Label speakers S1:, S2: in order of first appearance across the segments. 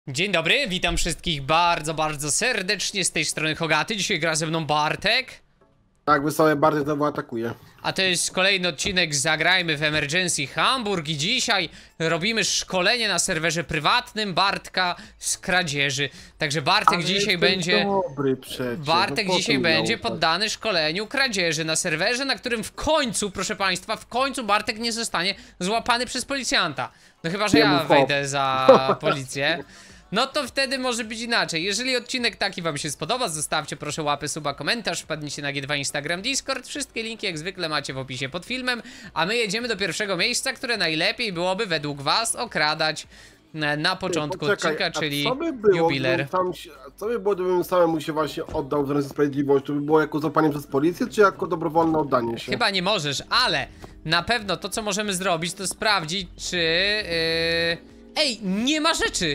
S1: Dzień dobry, witam wszystkich bardzo serdecznie, z tej strony Hogaty. Dzisiaj gra ze mną Bartek.
S2: Tak, Wesoły Bartek znowu atakuje.
S1: A to jest kolejny odcinek z Zagrajmy w Emergency Hamburg i dzisiaj robimy szkolenie na serwerze prywatnym Bartka z kradzieży. Także Bartek dzisiaj będzie...
S2: Dobry przecież.
S1: Bartek
S2: no
S1: dzisiaj będzie poddany szkoleniu kradzieży na serwerze, na którym w końcu, proszę państwa, w końcu Bartek nie zostanie złapany przez policjanta. No chyba, że ja wejdę za policję. No to wtedy może być inaczej. Jeżeli odcinek taki wam się spodoba, zostawcie proszę łapę, suba, komentarz, wpadnijcie na G2, Instagram, Discord. Wszystkie linki jak zwykle macie w opisie pod filmem. A my jedziemy do pierwszego miejsca, które najlepiej byłoby według was okradać na początku odcinka, czyli jubiler.
S2: Co by było, gdybym samemu się właśnie oddał w Ręce Sprawiedliwości? To by było jako złapanie przez policję, czy jako dobrowolne oddanie się?
S1: Chyba nie możesz, ale na pewno to, co możemy zrobić, to sprawdzić, czy... Ej, nie ma rzeczy!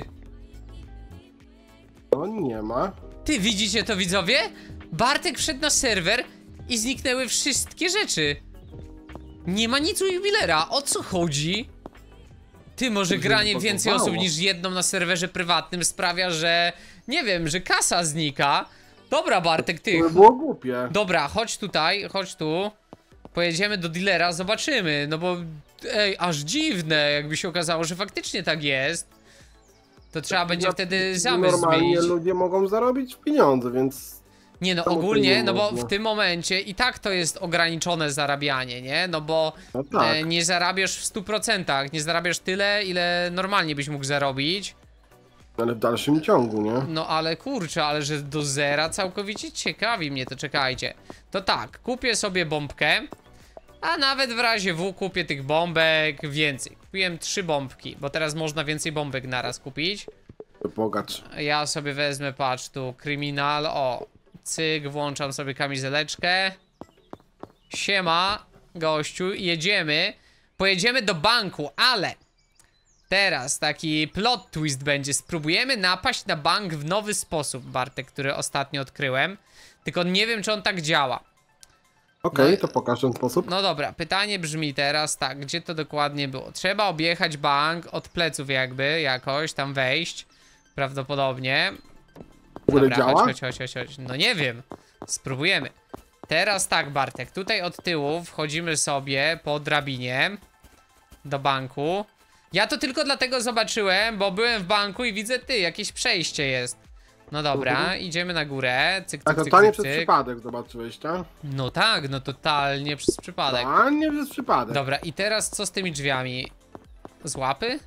S2: No nie ma.
S1: Ty, widzicie to, widzowie? Bartek wszedł na serwer i zniknęły wszystkie rzeczy. Nie ma nic u jubilera. O co chodzi? Ty, może granie więcej osób niż jedną na serwerze prywatnym sprawia, że... Nie wiem, że kasa znika. Dobra, Bartek, ty...
S2: To by było głupie.
S1: Dobra, chodź tutaj, chodź tu. Pojedziemy do dealera, zobaczymy. No bo... Ej, aż dziwne, jakby się okazało, że faktycznie tak jest. To trzeba będzie wtedy zamysł
S2: Normalnie
S1: zmienić.
S2: ludzie mogą zarobić pieniądze, więc...
S1: Nie no, ogólnie, no bo w tym momencie i tak to jest ograniczone zarabianie, nie? No bo
S2: no tak.
S1: Nie zarabiasz w 100%, nie zarabiasz tyle, ile normalnie byś mógł zarobić.
S2: Ale w dalszym ciągu, nie?
S1: No ale kurczę, ale że do zera całkowicie ciekawi mnie to, czekajcie. To tak, kupię sobie bombkę, a nawet w razie W kupię tych bombek więcej. Kupiłem 3 bombki, bo teraz można więcej bombek naraz kupić.
S2: Bogacz.
S1: Ja sobie wezmę, patrz tu, kryminal, o, cyk, włączam sobie kamizeleczkę. Siema, gościu, jedziemy. Pojedziemy do banku, ale teraz taki plot twist będzie. Spróbujemy napaść na bank w nowy sposób, Bartek, który ostatnio odkryłem. Tylko nie wiem, czy on tak działa.
S2: Okej, to pokaż ten sposób.
S1: No dobra, pytanie brzmi teraz tak, gdzie to dokładnie było? Trzeba objechać bank od pleców jakby, jakoś tam wejść. Prawdopodobnie. Dobra,
S2: działa?
S1: chodź. No nie wiem. Spróbujemy. Teraz tak, Bartek, tutaj od tyłu wchodzimy sobie po drabinie do banku. Ja to tylko dlatego zobaczyłem, bo byłem w banku i widzę, ty, jakieś przejście jest. No dobra, idziemy na górę. Cyk,
S2: Tak, totalnie przez przypadek zobaczyłeś, tak?
S1: No tak, no totalnie przez przypadek.
S2: Totalnie przez przypadek.
S1: Dobra, i teraz co z tymi drzwiami? Z łapy?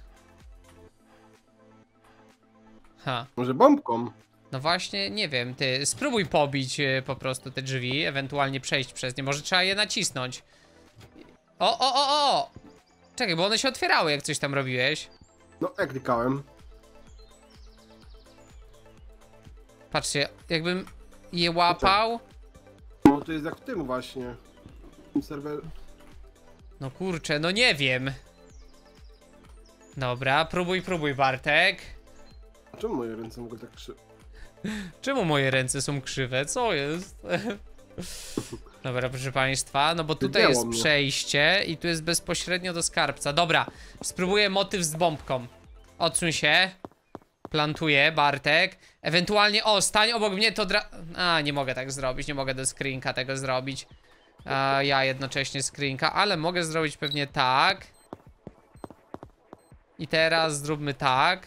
S1: Ha.
S2: Może bombką?
S1: No właśnie, nie wiem, ty spróbuj pobić po prostu te drzwi, ewentualnie przejść przez nie, może trzeba je nacisnąć. O! Czekaj, bo one się otwierały, jak coś tam robiłeś.
S2: No, jak klikałem.
S1: Patrzcie, jakbym je łapał.
S2: No to jest jak w tym właśnie. Serwer...
S1: No kurczę, no nie wiem. Dobra, próbuj, Bartek.
S2: Czemu moje ręce mogą tak
S1: Czemu moje ręce są krzywe? Co jest? Dobra, proszę państwa, no bo tutaj jest przejście i tu jest bezpośrednio do skarbca. Dobra, spróbuję motyw z bombką. Odsuń się. Plantuję, Bartek. Ewentualnie, o, stań obok mnie, to nie mogę tak zrobić, nie mogę do screenka tego zrobić. Ja jednocześnie screenka, ale mogę zrobić pewnie tak. I teraz zróbmy tak.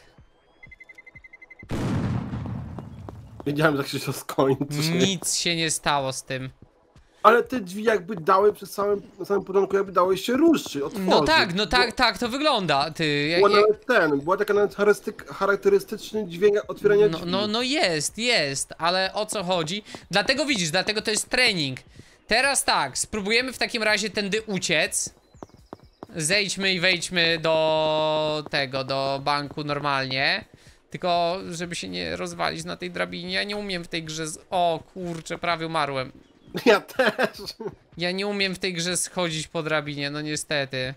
S2: Wiedziałem, że się to skończy.
S1: Nic się nie stało z tym.
S2: Ale te drzwi jakby dały na samym początku, jakby dały się ruszyć, otworzyć.
S1: No tak to wygląda, ty.
S2: Była taka nawet charakterystyczny dźwięk otwierania drzwi.
S1: No jest, ale o co chodzi? Dlatego widzisz, dlatego to jest trening. Teraz tak, spróbujemy w takim razie tędy uciec. Zejdźmy i wejdźmy do banku normalnie. Tylko, żeby się nie rozwalić na tej drabinie. Ja nie umiem w tej grze O kurczę, prawie umarłem.
S2: Ja też.
S1: Ja nie umiem w tej grze schodzić po drabinie, no niestety.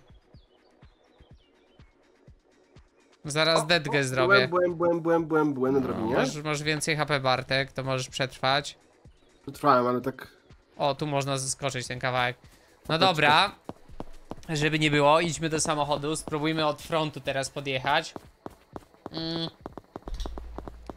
S1: Zaraz detgę zrobię.
S2: Byłem na drabinie.
S1: Masz więcej HP, Bartek, to możesz przetrwać.
S2: Przetrwałem, ale tak...
S1: O, tu można zeskoczyć ten kawałek. No dobra. Żeby nie było, idźmy do samochodu. Spróbujmy od frontu teraz podjechać.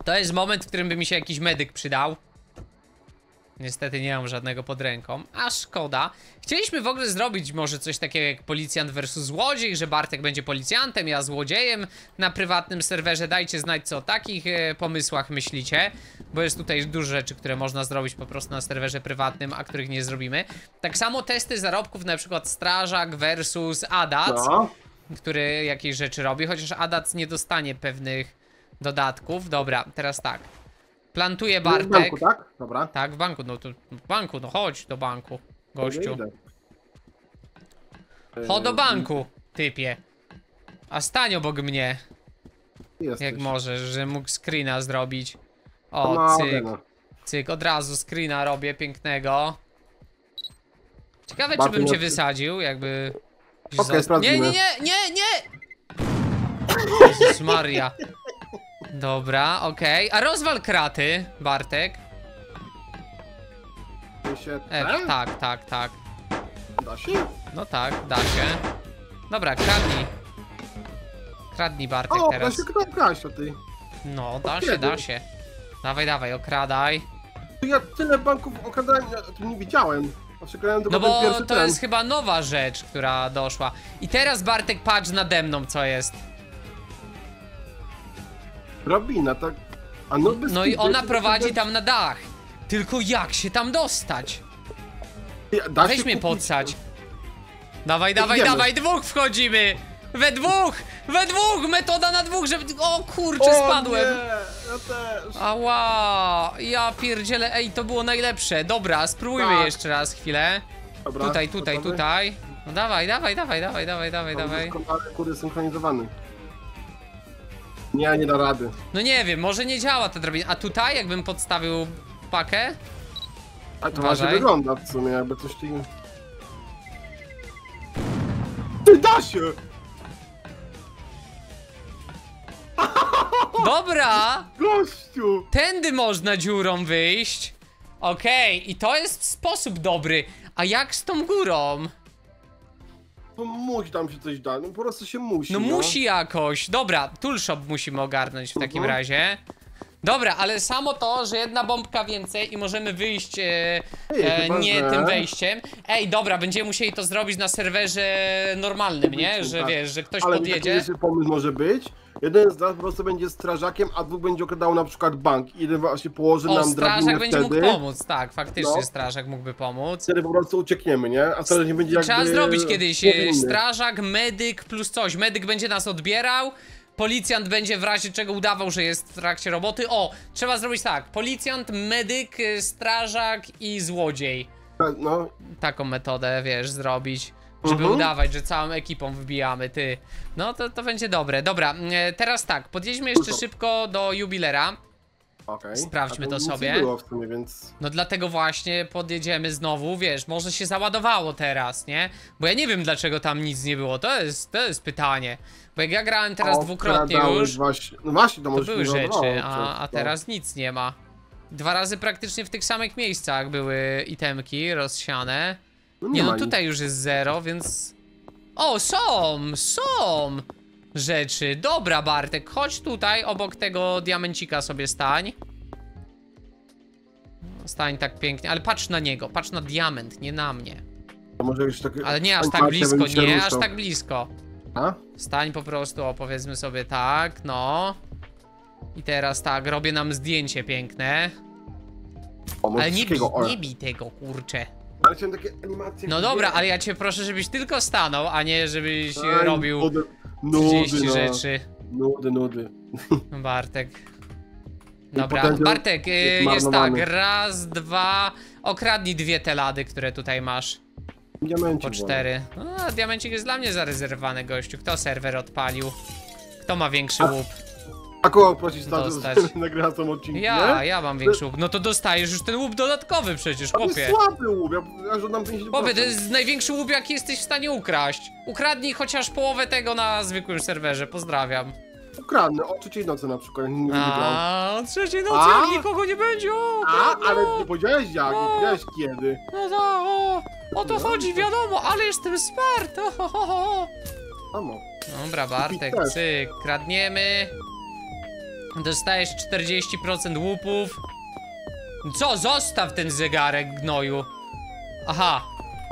S1: To jest moment, w którym by mi się jakiś medyk przydał. Niestety nie mam żadnego pod ręką, a szkoda. Chcieliśmy w ogóle zrobić może coś takiego jak policjant versus złodziej, że Bartek będzie policjantem, ja złodziejem na prywatnym serwerze. Dajcie znać, co o takich pomysłach myślicie, bo jest tutaj dużo rzeczy, które można zrobić po prostu na serwerze prywatnym, a których nie zrobimy. Tak samo testy zarobków, na przykład strażak versus Adac, który jakieś rzeczy robi, chociaż Adac nie dostanie pewnych dodatków. Dobra, teraz tak. Plantuje Bartek. W
S2: banku, tak? Dobra.
S1: Tak, w banku, no to w banku, no chodź do banku, gościu. Chodź do banku, typie. A stań obok mnie.
S2: Jesteś.
S1: Jak możesz, że mógł screena zrobić. O, cyk. Cyk, od razu screena robię, pięknego. Ciekawe, czy bym cię wysadził, jakby... Nie, nie, nie, nie, nie! Jezus Maria. Dobra, okej. A rozwal kraty, Bartek. Tak, tak, tak.
S2: Da się?
S1: No tak, da się. Dobra, kradnij. Kradnij, Bartek, teraz.
S2: Da się kraść, o ty.
S1: No, da się, da się. Dawaj, dawaj, okradaj.
S2: Ja tyle banków okradałem, ja tu nie widziałem.
S1: No bo to jest chyba nowa rzecz, która doszła. I teraz, Bartek, patrz nade mną, co jest.
S2: Drabina, tak. A
S1: no i ona prowadzi tam na dach. Tylko jak się tam dostać? Weź mnie podsać. Dawaj, dawaj, dawaj, dwóch wchodzimy! We dwóch! We dwóch! Metoda na dwóch, żeby... O kurczę, spadłem!
S2: Nie, ja też.
S1: Ała! Ja pierdzielę, ej, to było najlepsze. Dobra, spróbujmy jeszcze raz chwilę.
S2: Dobra,
S1: tutaj, tutaj, gotowy? Tutaj. No dawaj, dawaj, dawaj, dawaj, dawaj, dawaj, dawaj.
S2: Kurde, synchronizowany. Nie, nie da rady.
S1: No nie wiem, może nie działa ta drabina. A tutaj, jakbym podstawił pakę?
S2: A to właśnie wygląda w sumie, jakby coś ci... Ty, da się!
S1: Dobra!
S2: Gościu!
S1: Tędy można dziurą wyjść. Okej, i to jest sposób dobry. A jak z tą górą?
S2: To musi tam się coś dać, no po prostu się musi.
S1: No musi jakoś. Dobra, toolshop musimy ogarnąć w takim razie. Dobra, ale samo to, że jedna bombka więcej i możemy wyjść nie tym wejściem. Ej, dobra, będziemy musieli to zrobić na serwerze normalnym, nie? Że wiesz, że ktoś podjedzie.
S2: Ale pomysł może być. Jeden z nas po prostu będzie strażakiem, a dwóch będzie okradało na przykład bank. I jeden właśnie położy nam drabinę.
S1: Strażak będzie mógł pomóc, tak, faktycznie strażak mógłby pomóc.
S2: Wtedy po prostu uciekniemy, nie? A strażak nie będzie jakby...
S1: Trzeba zrobić kiedyś strażak, medyk plus coś. Medyk będzie nas odbierał. Policjant będzie w razie czego udawał, że jest w trakcie roboty. O, trzeba zrobić tak. Policjant, medyk, strażak i złodziej.
S2: No.
S1: Taką metodę, wiesz, zrobić. Żeby udawać, że całą ekipą wbijamy, ty. No to będzie dobre. Dobra, teraz tak, podjedźmy jeszcze szybko do jubilera. Sprawdźmy to sobie.
S2: Nie było w sumie, więc...
S1: No dlatego właśnie podjedziemy znowu, wiesz, może się załadowało teraz, nie? Bo ja nie wiem, dlaczego tam nic nie było, to jest pytanie. Bo jak ja grałem teraz dwukrotnie już,
S2: no właśnie, to
S1: były rzeczy, a teraz nic nie ma. 2 razy praktycznie w tych samych miejscach były itemki rozsiane. Nie no, tutaj już jest 0, więc... O, są rzeczy. Dobra, Bartek, chodź tutaj, obok tego diamencika sobie stań. Stań tak pięknie, ale patrz na niego, patrz na diament, nie na mnie.
S2: To może już tak...
S1: Ale nie aż tak blisko, nie aż tak blisko. A? Stań po prostu, o, powiedzmy sobie tak, no. I teraz tak, robię nam zdjęcie piękne. Ale nie bij tego, kurczę.
S2: Ale chciałem takie animacje.
S1: No dobra, ale ja cię proszę, żebyś tylko stanął, a nie żebyś robił 30 rzeczy.
S2: Nudy.
S1: Bartek. Dobra, Bartek, jest tak, raz, dwa. Okradnij 2 te lady, które tutaj masz.
S2: Diamencik
S1: po 4. A, diamencik jest dla mnie zarezerwowany, gościu. Kto serwer odpalił? Kto ma większy łup?
S2: A kogo prosić nagrywa tą odcinki?
S1: Ja mam większy łup. No to dostajesz już ten łup dodatkowy przecież, chłopie.
S2: To jest słaby łup, ja żądam 50%.
S1: Chłopie, to jest największy łup, jaki jesteś w stanie ukraść. Ukradnij chociaż połowę tego na zwykłym serwerze, pozdrawiam.
S2: Ukradnę, o 3 nocy na przykład.
S1: O 3 nocy, jak nikogo nie będzie,
S2: ale nie powiedziałeś jak, nie powiedziałeś kiedy.
S1: No to, o to chodzi, wiadomo, ale jestem smart.
S2: Samo.
S1: Dobra, Bartek, cyk, kradniemy. Dostajesz 40% łupów. Co? Zostaw ten zegarek, gnoju. Aha.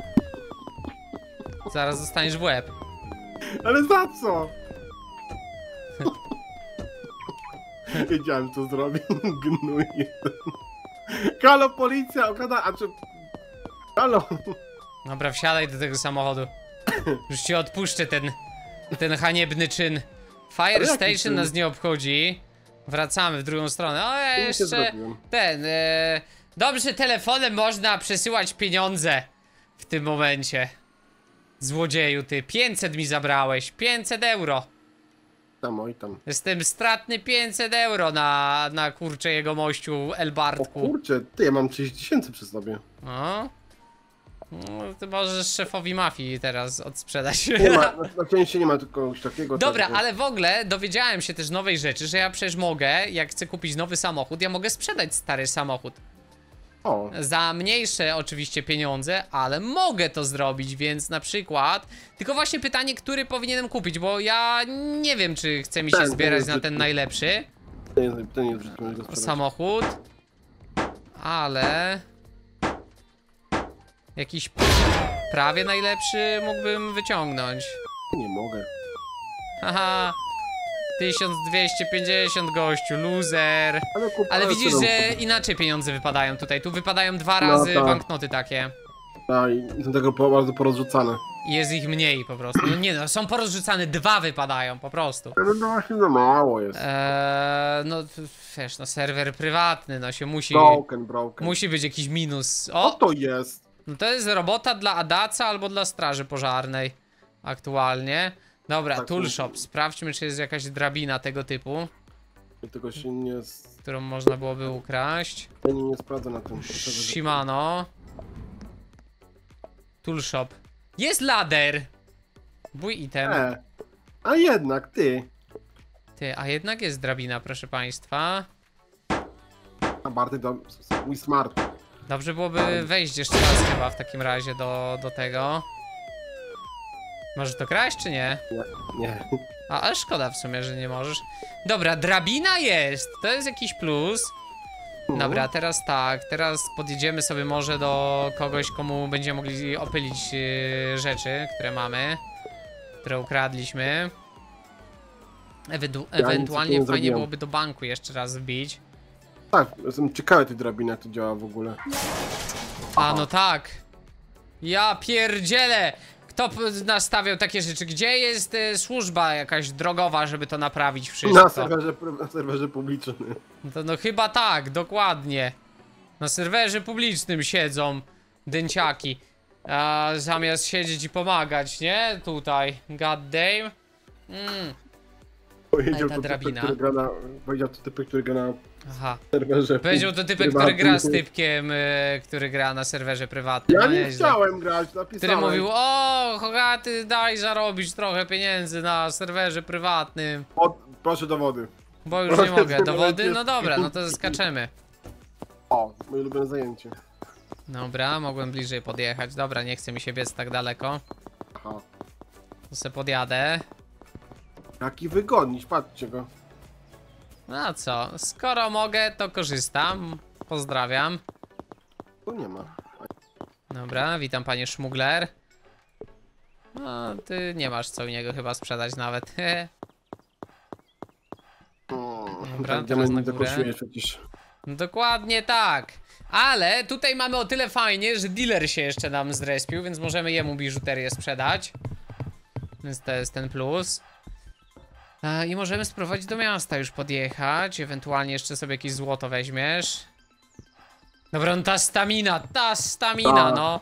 S1: Zaraz dostaniesz w łeb.
S2: Ale za co? Wiedziałem, co zrobił. Gnój jeden. Halo, policja, okrada, a czy... Halo.
S1: Dobra, wsiadaj do tego samochodu. Już ci odpuszczę ten haniebny czyn. Fire
S2: Ale jaki
S1: Station
S2: czyn?
S1: nas nie obchodzi. Wracamy w drugą stronę. O, ja
S2: Co mi się
S1: jeszcze
S2: zrobiłem?
S1: dobrze, telefonem można przesyłać pieniądze w tym momencie. Złodzieju ty, 500 mi zabrałeś, 500 euro.
S2: Tam, oj tam.
S1: Jestem stratny 500 euro na kurczę jego mościu El
S2: O
S1: Bartku.
S2: kurczę, ty, ja mam 30 000 przy sobie.
S1: No. No, ty możesz szefowi mafii teraz odsprzedać.
S2: Nie ma, na szczęście nie ma tylko czegoś takiego.
S1: Dobra,
S2: tak,
S1: ale w ogóle dowiedziałem się też nowej rzeczy, że ja przecież mogę, jak chcę kupić nowy samochód, ja mogę sprzedać stary samochód.
S2: O,
S1: Za mniejsze oczywiście pieniądze, ale mogę to zrobić, więc na przykład... Tylko właśnie pytanie, który powinienem kupić, bo ja nie wiem, czy chce mi się
S2: Ten,
S1: zbierać
S2: ten
S1: na ten najlepszy
S2: to nie jest w życiu mojego sprzedać.
S1: samochód. Ale... Jakiś prawie najlepszy mógłbym wyciągnąć.
S2: Nie mogę.
S1: Haha, 1250 gościu, loser. Ale widzisz,
S2: co
S1: że
S2: robię?
S1: inaczej pieniądze wypadają tutaj. Tu wypadają 2 razy
S2: tak.
S1: banknoty takie.
S2: A, i są tego bardzo porozrzucane.
S1: I jest ich mniej po prostu. No nie no, są porozrzucane, 2 wypadają po prostu.
S2: Ale no właśnie za mało jest.
S1: No wiesz, no serwer prywatny, no się musi...
S2: Broken.
S1: Musi być jakiś minus.
S2: Co
S1: O!
S2: to jest?
S1: No to jest robota dla Adaca albo dla straży pożarnej. Aktualnie. Dobra,
S2: Tak,
S1: toolshop. Sprawdźmy, czy jest jakaś drabina tego typu,
S2: Tego się nie,
S1: którą można byłoby ukraść.
S2: nie sprawdza na tym.
S1: Shimano. Toolshop. Jest ladder! Bój item.
S2: A jednak, ty.
S1: Ty, a jednak jest drabina, proszę państwa.
S2: A Barty to mój smart.
S1: Dobrze byłoby wejść jeszcze raz chyba w takim razie do tego. Możesz to kraść, czy nie?
S2: Nie.
S1: Ale szkoda w sumie, że nie możesz. Dobra, drabina jest! To jest jakiś plus. Dobra, teraz tak, teraz podjedziemy sobie może do kogoś, komu będziemy mogli opylić rzeczy, które mamy, które ukradliśmy. Ewentualnie
S2: nie
S1: fajnie
S2: zrobiłem.
S1: byłoby do banku jeszcze raz wbić.
S2: Tak, jestem ciekawy tej drabiny, jak to działa w ogóle.
S1: A no tak. Ja pierdzielę! Kto nastawiał takie rzeczy? Gdzie jest służba jakaś drogowa, żeby to naprawić wszystko?
S2: Na serwerze publicznym.
S1: No chyba tak, dokładnie. Na serwerze publicznym siedzą dęciaki. A zamiast siedzieć i pomagać, nie? Tutaj. God damn.
S2: Powiedział
S1: ta
S2: to
S1: drabina.
S2: typek, który gra na... Powiedział to typek, który gra na
S1: Aha.
S2: serwerze
S1: Powiedział to typek, który gra z typkiem, który gra na serwerze prywatnym.
S2: Ja
S1: No
S2: nie
S1: nieźle.
S2: chciałem grać, napisałem.
S1: Który mówił, o, Hogaty, daj zarobić trochę pieniędzy na serwerze prywatnym.
S2: Proszę dowody.
S1: Bo już nie mogę. Dowody? No dobra, no to skaczemy.
S2: O, moje ulubione zajęcie.
S1: Dobra, mogłem bliżej podjechać. Dobra, nie chce mi się biec tak daleko.
S2: Aha.
S1: To se podjadę.
S2: Jaki wygodniś, patrzcie go.
S1: No a co, skoro mogę, to korzystam. Pozdrawiam.
S2: Tu nie ma.
S1: Dobra, witam panie szmugler. No, ty nie masz co u niego chyba sprzedać nawet. Dobra,
S2: Tak,
S1: teraz na
S2: to
S1: górę.
S2: kosztuje przecież.
S1: No dokładnie tak. Ale tutaj mamy o tyle fajnie, że dealer się jeszcze nam zrespił, więc możemy jemu biżuterię sprzedać. Więc to jest ten plus. I możemy sprowadzić do miasta już podjechać. Ewentualnie jeszcze sobie jakieś złoto weźmiesz. Dobra, no ta stamina,
S2: Tak.
S1: no.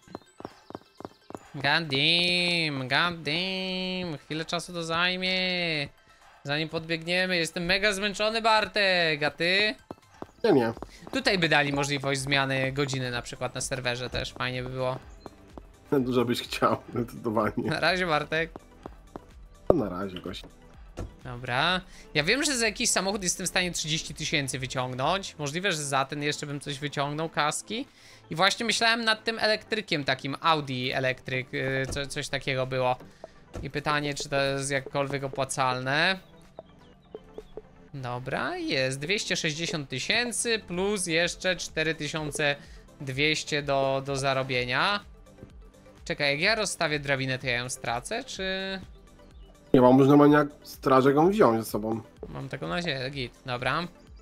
S1: God damn. Chwilę czasu to zajmie. Zanim podbiegniemy, jestem mega zmęczony, Bartek, a ty?
S2: Nie.
S1: Tutaj by dali możliwość zmiany godziny na przykład na serwerze też, fajnie by było.
S2: Dużo byś chciał, zdecydowanie.
S1: Na razie, Bartek.
S2: Na razie, gość.
S1: Dobra. Ja wiem, że za jakiś samochód jestem w stanie 30 000 wyciągnąć. Możliwe, że za ten jeszcze bym coś wyciągnął, kaski. I właśnie myślałem nad tym elektrykiem takim, Audi elektryk, coś takiego było. I pytanie, czy to jest jakkolwiek opłacalne. Dobra, jest 260 000 plus jeszcze 4200 do zarobienia. Czekaj, jak ja rozstawię drabinę, to ja ją stracę, czy...
S2: Nie mam, może normalnie jak strażak ją wziąć ze sobą.
S1: Mam taką nadzieję, git, dobra.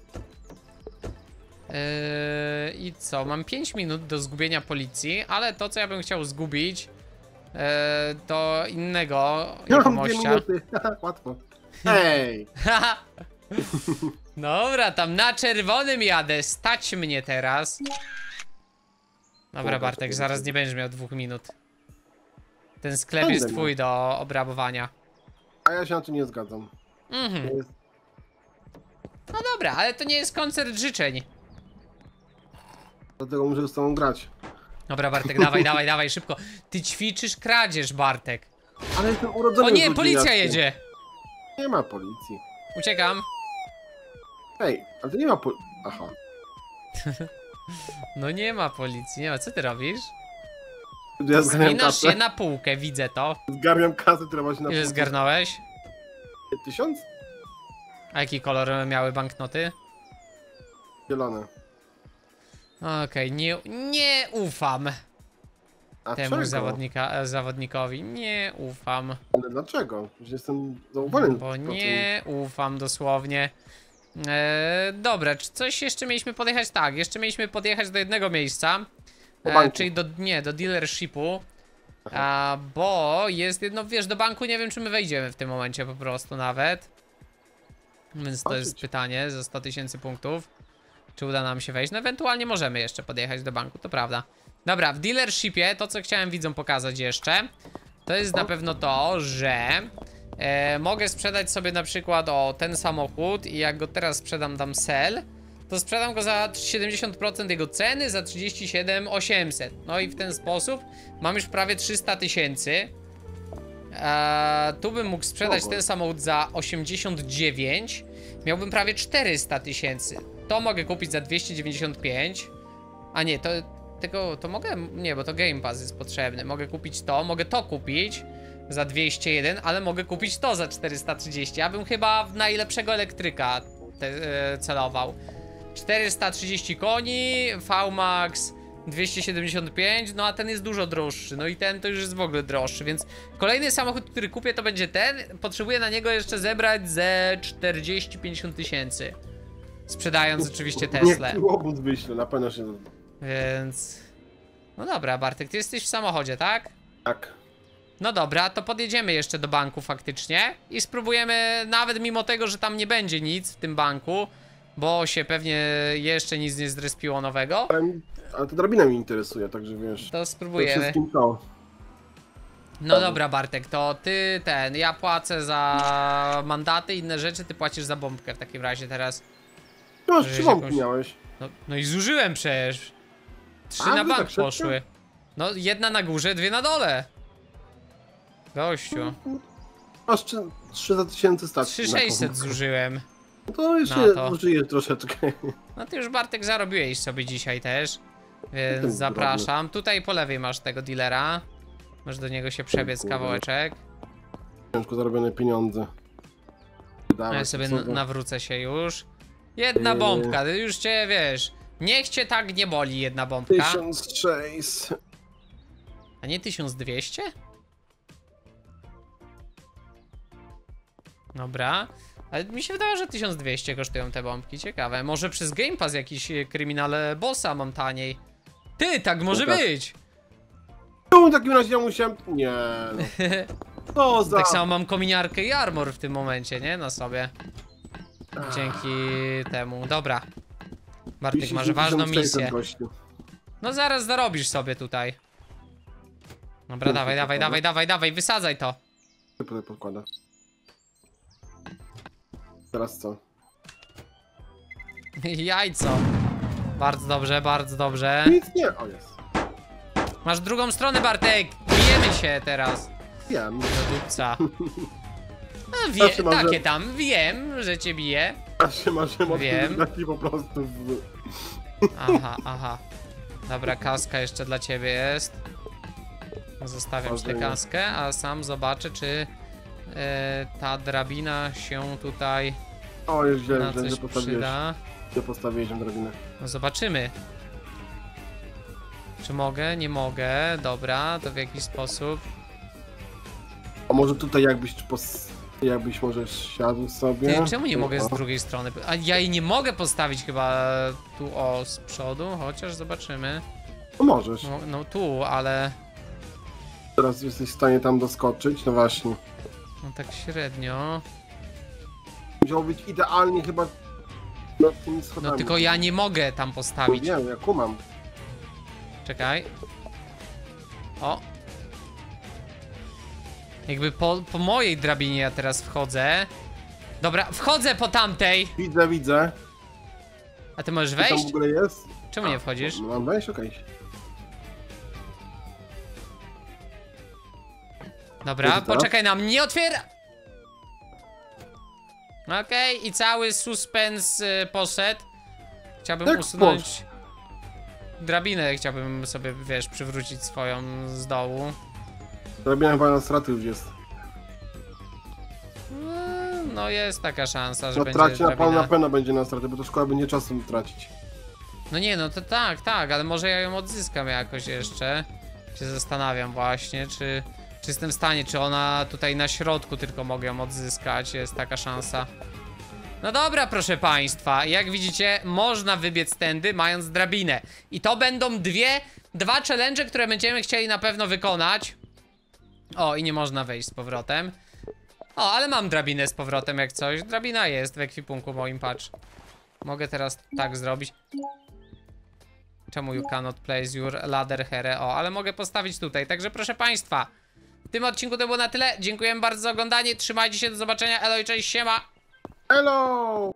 S1: I co? Mam 5 minut do zgubienia policji, ale to, co ja bym chciał zgubić, to innego
S2: Ja mam 2
S1: jegomościa.
S2: minuty, łatwo. Ej!
S1: Dobra, tam na czerwonym jadę, stać mnie teraz. Dobra, Bartek, zaraz nie będziesz miał 2 minut. Ten sklep jest twój do obrabowania.
S2: A ja się na to nie zgadzam.
S1: Mhm.
S2: To jest...
S1: No dobra, ale to nie jest koncert życzeń.
S2: Dlatego muszę z tobą grać.
S1: Dobra, Bartek, dawaj, dawaj, dawaj, szybko. Ty ćwiczysz kradzież, Bartek.
S2: Ale jestem urodzony.
S1: O nie,
S2: w
S1: policja
S2: Lublinie.
S1: jedzie.
S2: Nie ma policji.
S1: Uciekam.
S2: Ej, ale to nie ma policji. Aha.
S1: No nie ma policji, nie ma. Co ty robisz?
S2: Ja zgarniam
S1: Zginasz się
S2: kasę.
S1: na półkę, widzę to.
S2: Zgarniam kasę, która właśnie na
S1: Ile zgarnąłeś?
S2: 1000?
S1: A jaki kolor miały banknoty?
S2: Zielone.
S1: Okej, nie ufam
S2: A
S1: temu
S2: czego?
S1: zawodnikowi. Nie ufam.
S2: Ale dlaczego? Przecież jestem zaufany.
S1: Bo nie ufam dosłownie. Dobra, czy coś jeszcze mieliśmy podjechać? Tak, jeszcze mieliśmy podjechać do jednego miejsca. Czyli do dealershipu. Bo jest jedno, wiesz, do banku nie wiem, czy my wejdziemy w tym momencie po prostu nawet. Więc to jest pytanie za 100 000 punktów. Czy uda nam się wejść? No ewentualnie możemy jeszcze podjechać do banku, to prawda. Dobra, w dealershipie to, co chciałem widzom pokazać jeszcze, to jest na pewno to, że mogę sprzedać sobie na przykład ten samochód i jak go teraz sprzedam tam sell, to sprzedam go za 70% jego ceny, za 37 800. No i w ten sposób mam już prawie 300 000. Tu bym mógł sprzedać ten samochód za 89. Miałbym prawie 400 000. To mogę kupić za 295. A nie, to mogę? Nie, bo to Game Pass jest potrzebny. Mogę kupić to, mogę to kupić za 201, ale mogę kupić to za 430. Ja bym chyba w najlepszego elektryka celował. 430 koni, VMAX 275, no a ten jest dużo droższy, no i ten to już jest w ogóle droższy, więc kolejny samochód, który kupię, to będzie ten. Potrzebuję na niego jeszcze zebrać ze 40-50 tysięcy. Sprzedając oczywiście Teslę.
S2: Niech łobuz wyślę, na pewno się...
S1: Więc... No dobra, Bartek, ty jesteś w samochodzie, tak?
S2: Tak.
S1: No dobra, to podjedziemy jeszcze do banku faktycznie i spróbujemy, nawet mimo tego, że tam nie będzie nic w tym banku, bo się pewnie jeszcze nic nie zrespiło nowego.
S2: Ale to drabina mnie interesuje, także wiesz...
S1: To spróbujemy.
S2: Wszystkim to.
S1: No dobra, Bartek, to ty ja płacę za mandaty, inne rzeczy, ty płacisz za bombkę w takim razie teraz.
S2: No masz
S1: Żeś
S2: 3 bombki
S1: jakąś-
S2: miałeś.
S1: No i zużyłem przecież. 3
S2: A,
S1: na
S2: wy
S1: bank
S2: tak szybko?
S1: poszły. No jedna na górze, 2 na dole. Gościu.
S2: Masz 3000 stać.
S1: 3600 zużyłem.
S2: To jeszcze
S1: na to.
S2: użyję troszeczkę.
S1: No ty już, Bartek, zarobiłeś sobie dzisiaj też. Więc
S2: Ten
S1: zapraszam. Tutaj po lewej masz tego dealera. Możesz do niego się przebiec
S2: Kurde.
S1: kawałeczek.
S2: Ciężko zarobione pieniądze.
S1: No ja sobie nawrócę się już. Jedna bombka, już cię wiesz. Niech cię tak nie boli jedna bombka.
S2: 1600.
S1: A nie 1200? Dobra. Ale mi się wydaje, że 1200 kosztują te bombki. Ciekawe. Może przez Game Pass jakiś kryminale bossa mam taniej. Ty, tak może
S2: Dobra.
S1: być.
S2: No, w takim razie ja musiałem... Nie no. Co za...
S1: Tak samo mam kominiarkę i armor w tym momencie, nie? Na sobie. Dzięki temu. Dobra. Bartek, masz ważną
S2: 1600
S1: misję.
S2: gościu.
S1: No zaraz zarobisz sobie tutaj. Dobra, dawaj, dawaj, dawaj, dawaj, dawaj, wysadzaj to.
S2: Co tutaj podkłada? Teraz co?
S1: Jajco. Bardzo dobrze, bardzo dobrze.
S2: Nic nie... O, jest.
S1: Masz drugą stronę, Bartek. Bijemy się teraz.
S2: Wiem.
S1: Do dupca. No
S2: Zawsze mam,
S1: takie
S2: że-
S1: tam, wiem, że cię bije.
S2: A się masz
S1: Wiem.
S2: taki po prostu w...
S1: Aha, aha. Dobra, kaska jeszcze dla ciebie jest. Zostawiam ci tę
S2: Powodzenia.
S1: kaskę, a sam zobaczę, czy ta drabina się tutaj
S2: O, już źle,
S1: na
S2: źle,
S1: coś
S2: że postawiłeś.
S1: przyda.
S2: Gdzie postawiłeś tę drabinę?
S1: No zobaczymy. Czy mogę? Nie mogę. Dobra, to w jakiś sposób.
S2: A może tutaj jakbyś może siadł sobie?
S1: Ty, czemu nie mogę z
S2: O,
S1: drugiej strony? A ja jej nie mogę postawić chyba tu, o, z przodu, chociaż zobaczymy.
S2: No możesz.
S1: No tu, ale...
S2: Teraz jesteś w stanie tam doskoczyć, no właśnie.
S1: No tak średnio.
S2: Musiało być idealnie chyba nad tymi schodami.
S1: No tylko ja nie mogę tam postawić.
S2: Nie, ja kumam.
S1: Czekaj. O. Jakby po mojej drabinie ja teraz wchodzę. Dobra, wchodzę po tamtej.
S2: Widzę.
S1: A ty możesz
S2: Co tam
S1: wejść?
S2: w ogóle jest?
S1: Czemu nie wchodzisz?
S2: No, mam wejść? Okej.
S1: Dobra,
S2: Jest to?
S1: poczekaj na mnie, otwiera! Okej, i cały suspens poszedł. Chciałbym
S2: Jak
S1: usunąć drabinę, chciałbym sobie, wiesz, przywrócić swoją z dołu.
S2: Drabina chyba na straty już jest.
S1: No jest taka szansa, że
S2: No
S1: będzie
S2: traci
S1: drabina.
S2: na pewno będzie na straty, bo to szkoła będzie czasu tracić.
S1: No nie, no to tak, ale może ja ją odzyskam jakoś jeszcze. Się zastanawiam właśnie, czy jestem w stanie, czy ona tutaj na środku tylko mogę ją odzyskać, jest taka szansa. No dobra, proszę państwa, jak widzicie, można wybiec tędy, mając drabinę. I to będą dwa challenge, które będziemy chcieli na pewno wykonać. O, i nie można wejść z powrotem. O, ale mam drabinę z powrotem jak coś. Drabina jest w ekwipunku moim, patrz. Mogę teraz tak zrobić. Czemu you cannot place your ladder here? O, ale mogę postawić tutaj. Także proszę państwa, w tym odcinku to było na tyle. Dziękuję bardzo za oglądanie. Trzymajcie się, do zobaczenia. Elo i cześć, siema.
S2: Hello!